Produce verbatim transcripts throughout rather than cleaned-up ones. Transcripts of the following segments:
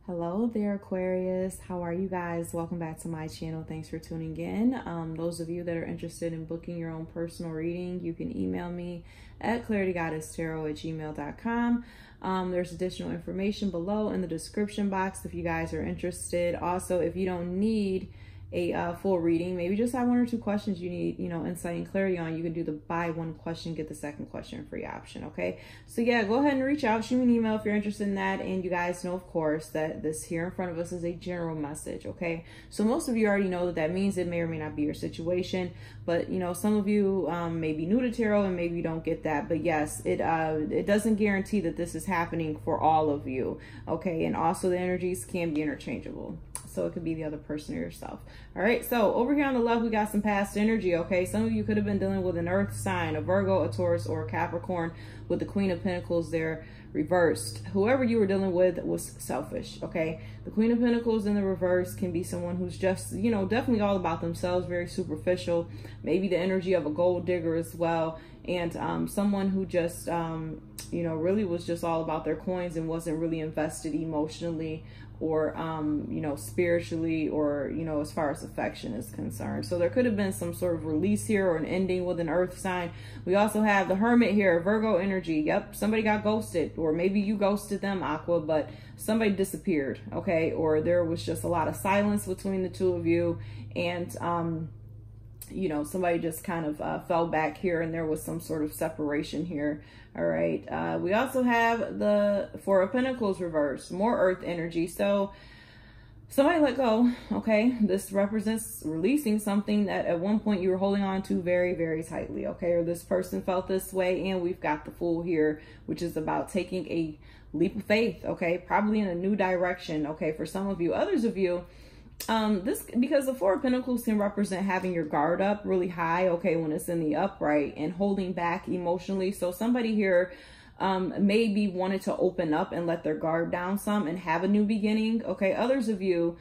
Hello there, Aquarius. How are you guys? Welcome back to my channel. Thanks for tuning in. Um, those of you that are interested in booking your own personal reading, you can email me at clarity goddess tarot at gmail dot com. Um, there's additional information below in the description box if you guys are interested. Also, if you don't need a uh, full reading, maybe just have one or two questions you need, you know, insight and clarity on, you can do the buy one question, get the second question free option. Okay. So yeah, go ahead and reach out, shoot me an email if you're interested in that. And you guys know, of course, that this here in front of us is a general message. Okay. So most of you already know that that means it may or may not be your situation, but you know, some of you um, may be new to tarot and maybe you don't get that, but yes, it, uh, it doesn't guarantee that this is happening for all of you. Okay. And also the energies can be interchangeable. So it could be the other person or yourself. All right. So over here on the left, we got some past energy. Okay. Some of you could have been dealing with an earth sign, a Virgo, a Taurus, or a Capricorn with the Queen of Pentacles there reversed. Whoever you were dealing with was selfish. Okay. The Queen of Pentacles in the reverse can be someone who's just, you know, definitely all about themselves, very superficial, maybe the energy of a gold digger as well. And um, someone who just, um, you know, really was just all about their coins and wasn't really invested emotionally or, um, you know, spiritually or, you know, as far as affection is concerned. So there could have been some sort of release here or an ending with an earth sign. We also have the Hermit here, Virgo energy. Yep, somebody got ghosted, or maybe you ghosted them, Aqua, but somebody disappeared, okay? Or there was just a lot of silence between the two of you, and, um, you know, somebody just kind of uh, fell back here and there was some sort of separation here. All right. Uh, we also have the Four of Pentacles reversed, more earth energy. So somebody let go. Okay. This represents releasing something that at one point you were holding on to very, very tightly. Okay. Or this person felt this way. And we've got the Fool here, which is about taking a leap of faith. Okay. Probably in a new direction. Okay. For some of you, others of you, um this because the Four of Pentacles can represent having your guard up really high, okay, when it's in the upright, and holding back emotionally. So somebody here um maybe wanted to open up and let their guard down some and have a new beginning. Okay, others of you,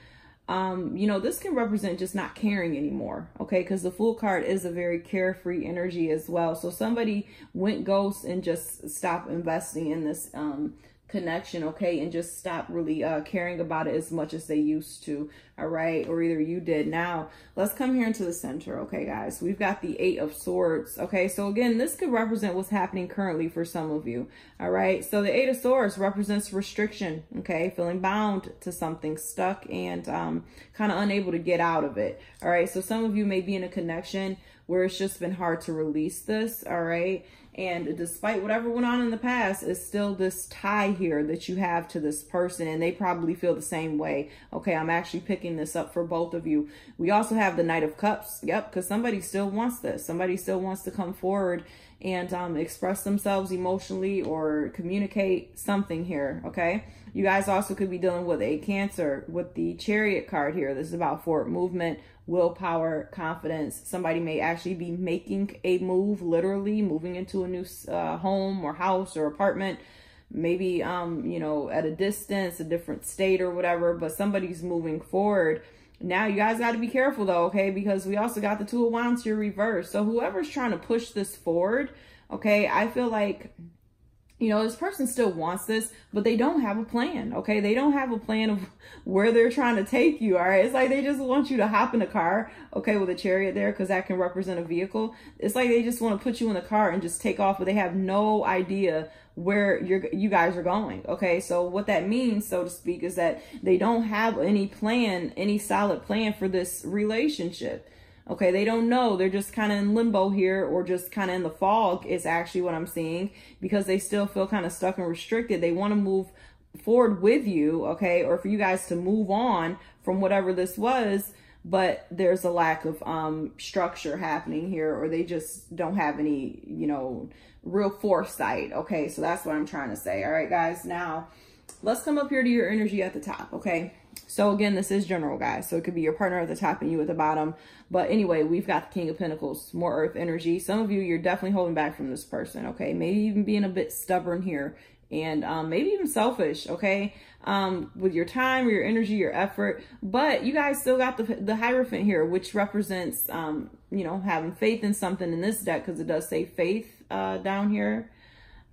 um you know, this can represent just not caring anymore, okay, because the Fool card is a very carefree energy as well. So somebody went ghost and just stopped investing in this um connection, okay, and just stop really uh caring about it as much as they used to. All right, or either you did. Now let's come here into the center. Okay, guys, we've got the Eight of Swords. Okay, so again, this could represent what's happening currently for some of you. All right, so the Eight of Swords represents restriction, okay, feeling bound to something, stuck, and um kind of unable to get out of it. All right, so some of you may be in a connection where it's just been hard to release this. All right, and despite whatever went on in the past, it's still this tie here that you have to this person, and they probably feel the same way. Okay, I'm actually picking this up for both of you. We also have the Knight of Cups. Yep, because somebody still wants this. Somebody still wants to come forward and um, express themselves emotionally or communicate something here, okay? You guys also could be dealing with a Cancer with the Chariot card here. This is about forward movement, willpower, confidence. Somebody may actually be making a move, literally moving into a new uh, home or house or apartment, maybe, um, you know, at a distance, a different state or whatever, but somebody's moving forward. Now you guys got to be careful though, okay, because we also got the Two of Wands here reversed. So whoever's trying to push this forward, okay, I feel like, you know, this person still wants this, but they don't have a plan, okay? They don't have a plan of where they're trying to take you, all right? It's like they just want you to hop in a car, okay, with a chariot there, because that can represent a vehicle. It's like they just want to put you in the car and just take off, but they have no idea where you're, you guys are going, okay? So what that means, so to speak, is that they don't have any plan, any solid plan for this relationship. Okay, they don't know. They're just kind of in limbo here, or just kind of in the fog is actually what I'm seeing, because they still feel kind of stuck and restricted. They want to move forward with you, okay, or for you guys to move on from whatever this was, but there's a lack of um, structure happening here, or they just don't have any, you know, real foresight. Okay, so that's what I'm trying to say. All right, guys, now let's come up here to your energy at the top, okay? So again, this is general, guys. So it could be your partner at the top and you at the bottom. But anyway, we've got the King of Pentacles, more earth energy. Some of you, you're definitely holding back from this person, okay? Maybe even being a bit stubborn here, and um, maybe even selfish, okay? Um, with your time, your energy, your effort. But you guys still got the, the Hierophant here, which represents, um, you know, having faith in something in this deck, because it does say faith uh, down here.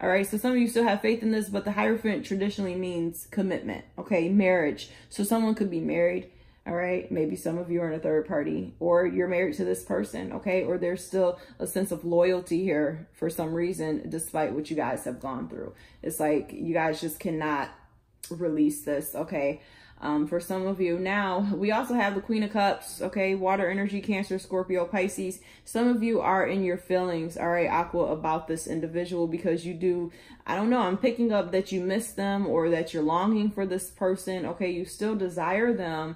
All right, so some of you still have faith in this, but the Hierophant traditionally means commitment, okay, marriage. So someone could be married, all right, maybe some of you are in a third party, or you're married to this person, okay, or there's still a sense of loyalty here for some reason, despite what you guys have gone through. It's like you guys just cannot release this, okay. Um, for some of you. Now, we also have the Queen of Cups, okay, water energy, Cancer, Scorpio, Pisces. Some of you are in your feelings, all right, Aqua, about this individual because you do, I don't know, I'm picking up that you miss them or that you're longing for this person, okay, you still desire them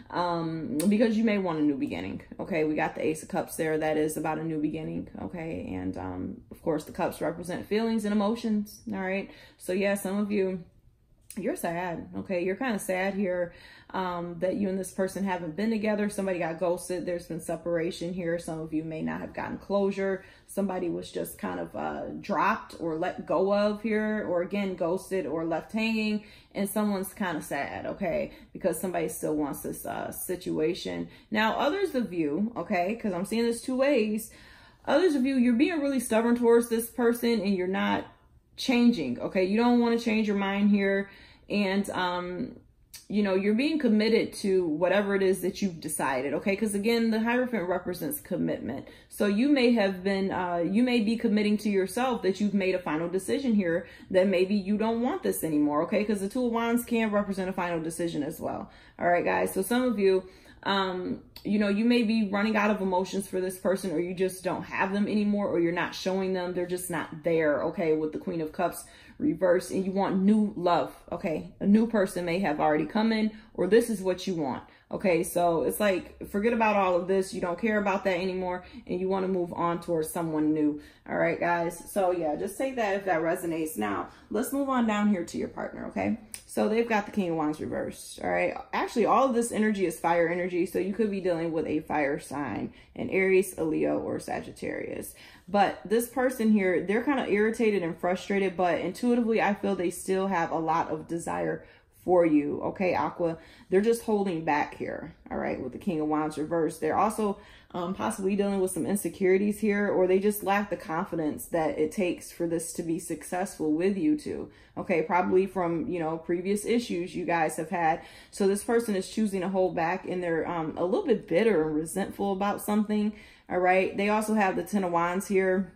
um, because you may want a new beginning, okay. We got the Ace of Cups there. That is about a new beginning, okay, and um, of course, the cups represent feelings and emotions, all right. So, yeah, some of you, you're sad, okay? You're kind of sad here um, that you and this person haven't been together. Somebody got ghosted. There's been separation here. Some of you may not have gotten closure. Somebody was just kind of uh, dropped or let go of here, or again, ghosted or left hanging, and someone's kind of sad, okay? Because somebody still wants this uh, situation. Now, others of you, okay, because I'm seeing this two ways, others of you, you're being really stubborn towards this person and you're not changing, okay? You don't want to change your mind here. And, um, you know, you're being committed to whatever it is that you've decided, okay? Because again, the Hierophant represents commitment. So you may have been, uh, you may be committing to yourself that you've made a final decision here that maybe you don't want this anymore, okay? Because the Two of Wands can represent a final decision as well. All right, guys. So some of you, um, you know, you may be running out of emotions for this person, or you just don't have them anymore, or you're not showing them. They're just not there, okay, with the Queen of Cups reversed, and you want new love, okay? A new person may have already come in, or this is what you want, okay? So it's like, forget about all of this. You don't care about that anymore, and you want to move on towards someone new. All right, guys? So yeah, just take that if that resonates. Now, let's move on down here to your partner, okay? So they've got the King of Wands reversed, all right? Actually, all of this energy is fire energy, so you could be dealing with a fire sign, an Aries, a Leo, or Sagittarius. But this person here, they're kind of irritated and frustrated, but intuitively, I feel they still have a lot of desire for you, okay, Aqua? They're just holding back here, all right, with the King of Wands reversed. They're also um, possibly dealing with some insecurities here, or they just lack the confidence that it takes for this to be successful with you two, okay? Probably from, you know, previous issues you guys have had. So this person is choosing to hold back, and they're um, a little bit bitter and resentful about something, all right? They also have the Ten of Wands here,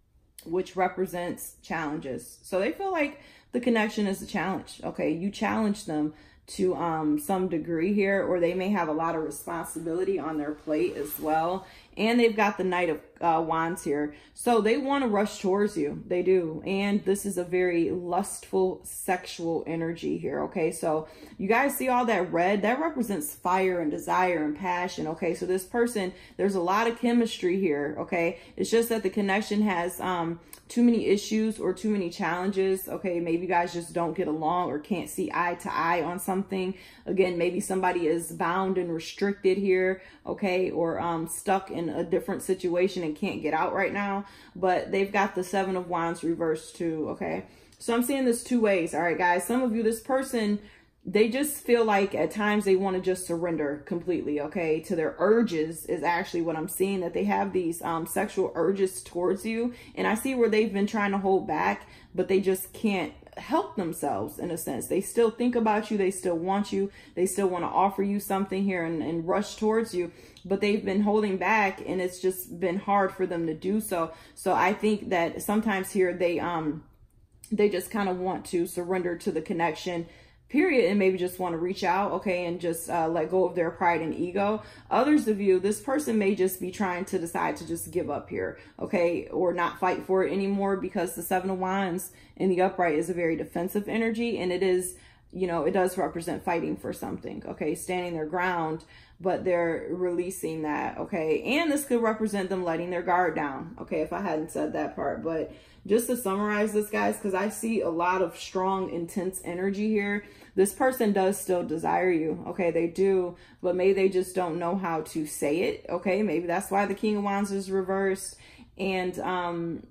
which represents challenges. So they feel like the connection is a challenge, okay? You challenge them to um, some degree here, or they may have a lot of responsibility on their plate as well. And they've got the Knight of uh, Wands here. So they want to rush towards you. They do. And this is a very lustful, sexual energy here, okay? So you guys see all that red? That represents fire and desire and passion, okay? So this person, there's a lot of chemistry here, okay? It's just that the connection has um, too many issues or too many challenges, okay? Maybe you guys just don't get along or can't see eye to eye on something. Again, maybe somebody is bound and restricted here, okay? Or um, stuck in a different situation and can't get out right now, but they've got the Seven of Wands reversed too, okay? So I'm seeing this two ways, all right, guys? Some of you, this person, they just feel like at times they want to just surrender completely, okay, to their urges is actually what I'm seeing, that they have these um, sexual urges towards you. And I see where they've been trying to hold back, but they just can't help themselves in a sense. They still think about you. They still want you. They still want to offer you something here and, and rush towards you, but they've been holding back, and it's just been hard for them to do so. So I think that sometimes here they, um, they just kind of want to surrender to the connection, period, and maybe just want to reach out, okay, and just uh, let go of their pride and ego. Others of you, this person may just be trying to decide to just give up here, okay, or not fight for it anymore, because the Seven of Wands in the upright is a very defensive energy, and it is, you know, it does represent fighting for something, okay, standing their ground, but they're releasing that, okay, and this could represent them letting their guard down, okay, if I hadn't said that part. But just to summarize this, guys, because I see a lot of strong, intense energy here. This person does still desire you, okay? They do, but maybe they just don't know how to say it, okay? Maybe that's why the King of Wands is reversed. And, um,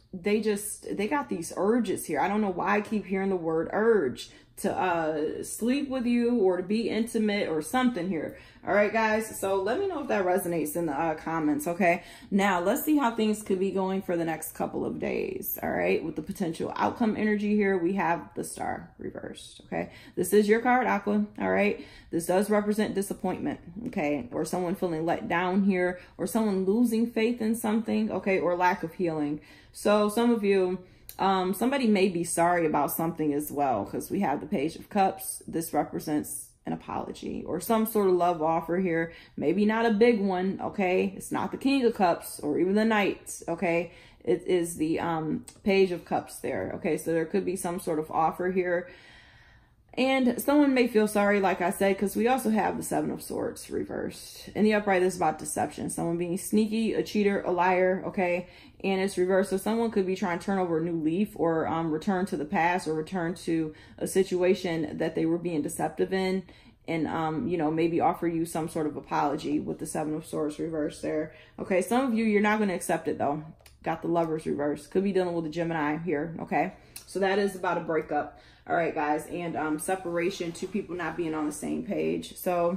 they just, they got these urges here. I don't know why I keep hearing the word urge to uh, sleep with you or to be intimate or something here. All right, guys. So let me know if that resonates in the uh, comments. Okay. Now let's see how things could be going for the next couple of days. All right. With the potential outcome energy here, we have the Star reversed. Okay. This is your card, Aqua. All right. This does represent disappointment. Okay. Or someone feeling let down here, or someone losing faith in something. Okay. Or lack of healing. So some of you, Um, somebody may be sorry about something as well, because we have the Page of Cups. This represents an apology or some sort of love offer here. Maybe not a big one, okay? It's not the King of Cups or even the Knights, okay? It is the um, Page of Cups there, okay? So there could be some sort of offer here. And someone may feel sorry, like I said, because we also have the Seven of Swords reversed. In the upright, this is about deception. Someone being sneaky, a cheater, a liar, okay? And it's reversed. So someone could be trying to turn over a new leaf, or um, return to the past, or return to a situation that they were being deceptive in. And, um, you know, maybe offer you some sort of apology with the Seven of Swords reversed there. Okay, some of you, you're not going to accept it, though. Got the Lovers reversed. Could be dealing with a Gemini here, okay? So that is about a breakup. All right, guys, and um, separation, two people not being on the same page. So,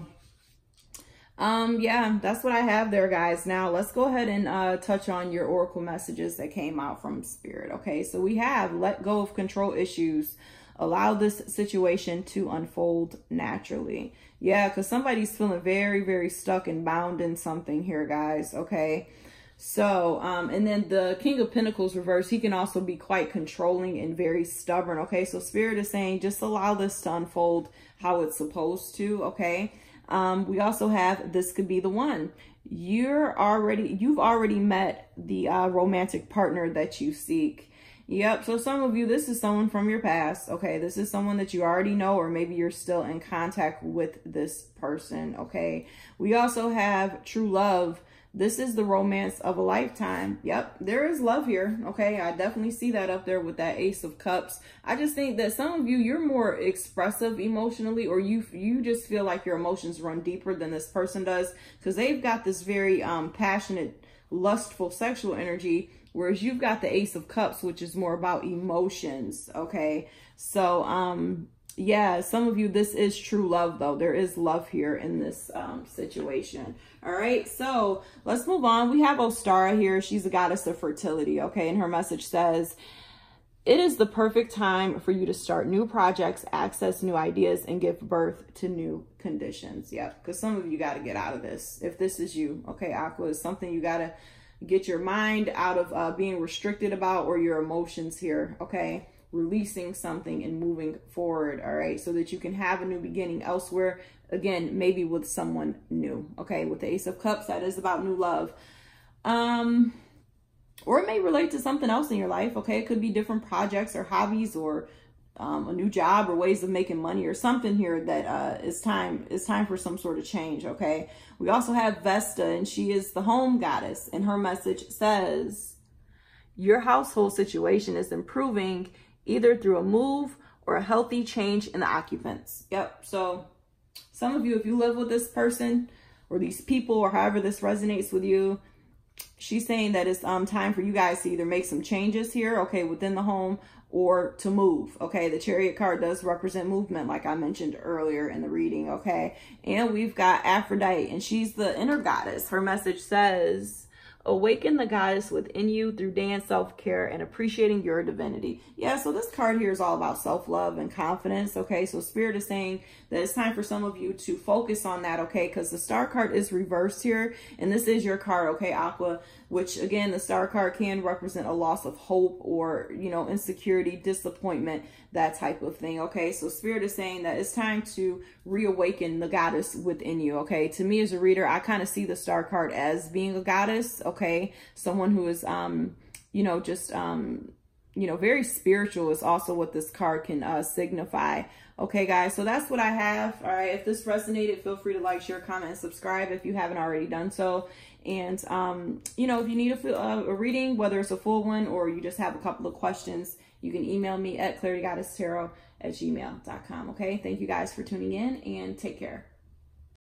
um, yeah, that's what I have there, guys. Now, let's go ahead and uh, touch on your oracle messages that came out from Spirit, okay? So we have let go of control issues. Allow this situation to unfold naturally. Yeah, because somebody's feeling very, very stuck and bound in something here, guys, okay? So, um, and then the King of Pentacles reverse, he can also be quite controlling and very stubborn, okay? So Spirit is saying, just allow this to unfold how it's supposed to, okay? Um, we also have, this could be the one. You're already, you've already met the uh, romantic partner that you seek. Yep, so some of you, this is someone from your past, okay? This is someone that you already know, or maybe you're still in contact with this person, okay? We also have true love. This is the romance of a lifetime. Yep, there is love here. Okay, I definitely see that up there with that Ace of Cups. I just think that some of you, you're more expressive emotionally, or you you just feel like your emotions run deeper than this person does, because they've got this very um, passionate, lustful, sexual energy, whereas you've got the Ace of Cups, which is more about emotions. Okay, so um. yeah, some of you, this is true love, though. There is love here in this um, situation. All right, so let's move on. We have Ostara here. She's a goddess of fertility, okay? And her message says, it is the perfect time for you to start new projects, access new ideas, and give birth to new conditions. Yep, because some of you got to get out of this. If this is you, okay, Aqua, is something you got to get your mind out of uh, being restricted about, or your emotions here, okay? Releasing something and moving forward, all right, so that you can have a new beginning elsewhere, again, maybe with someone new, okay? With the Ace of Cups, that is about new love. Um, or it may relate to something else in your life, okay? It could be different projects or hobbies, or um, a new job, or ways of making money, or something here that uh, is time, is time for some sort of change, okay? We also have Vesta, and she is the home goddess, and her message says, your household situation is improving either through a move or a healthy change in the occupants. Yep. So some of you, if you live with this person or these people, or however this resonates with you, she's saying that it's um time for you guys to either make some changes here, okay, within the home, or to move, okay? The Chariot card does represent movement, like I mentioned earlier in the reading, okay? And we've got Aphrodite, and she's the inner goddess. Her message says, awaken the goddess within you through dance, self-care, and appreciating your divinity. Yeah, so this card here is all about self-love and confidence, okay? So Spirit is saying that it's time for some of you to focus on that, okay? Because the Star card is reversed here, and this is your card, okay, Aqua? Which, again, the Star card can represent a loss of hope, or, you know, insecurity, disappointment, that type of thing, okay? So Spirit is saying that it's time to reawaken the goddess within you, okay? To me as a reader, I kind of see the Star card as being a goddess, okay? Someone who is, um, you know, just, um, you know, very spiritual is also what this card can uh, signify. Okay, guys, so that's what I have. All right, if this resonated, feel free to like, share, comment, and subscribe if you haven't already done so. And, um, you know, if you need a, uh, a reading, whether it's a full one or you just have a couple of questions, you can email me at clarity goddess tarot at gmail dot com. Okay, thank you guys for tuning in, and take care.